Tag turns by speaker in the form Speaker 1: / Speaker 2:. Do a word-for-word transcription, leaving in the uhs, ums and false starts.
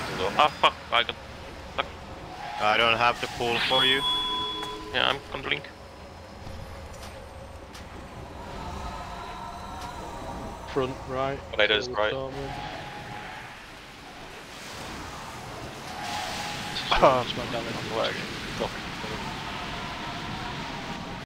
Speaker 1: as well. Ah fuck, I got stuck.
Speaker 2: I don't have to pull for you.
Speaker 1: Yeah, I'm controlling.
Speaker 3: Front right.
Speaker 1: Tornadoes right.
Speaker 3: Oh, just went down the wrong way.
Speaker 1: Fuck.